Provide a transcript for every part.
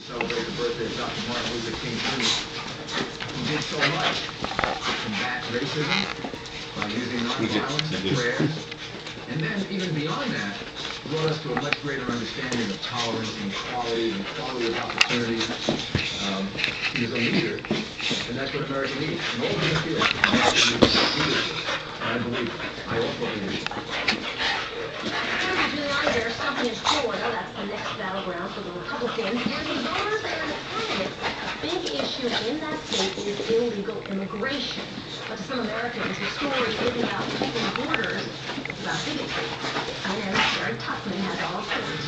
celebrate the birthday of Dr. Martin Luther King Jr. He did so much to combat racism by using nonviolence and prayers. And then, even beyond that, brought us to a much greater understanding of tolerance and equality of opportunity. He was a leader, and that's what America needs. And all of us here, America needs leadership. And I believe, I also believe. Giuliani, there's something in Florida, that's the next battleground for the Republicans, and the voters there in the Senate. A big issue in that state is illegal immigration. But to some Americans, the story isn't about keeping borders, it's about bigotry. And Jerry Tuckman has all points.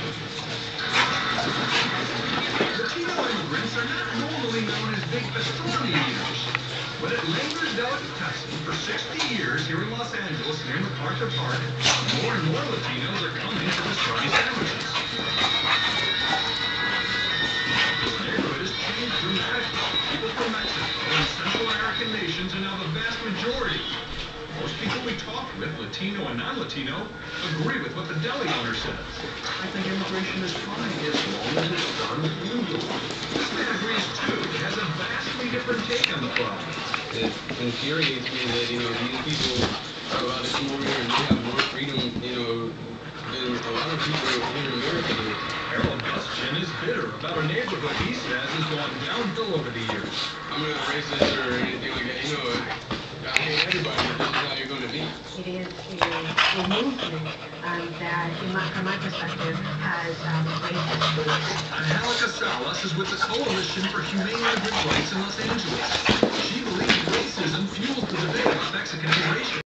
Latino immigrants are not normally known as big pastrami eaters, but at Langer's Delicatessen for 60 years here in Los Angeles near MacArthur Park, more and more Latinos are coming to pastrami sandwiches. This neighborhood has changed dramatically. People from Mexico and Central American nations are now the vast majority. Most people we talk with, Latino and non-Latino, agree with what the deli owner says. I think immigration is fine as long as it's done legally. This man agrees too. He has a vastly different take on the problem. It infuriates me that, these people are allowed to come over here and they have more freedom, than a lot of people here in America do. Harold Gustin is bitter about a neighborhood he says has gone downhill over the years. I'm not racist or anything like that, I hate everybody. This is how you're going to be. It is a movement that, from my perspective, has raised. Angelica Salas is with the Coalition for Humane Immigrant Rights in Los Angeles. She believes racism fuels the debate about Mexican immigration.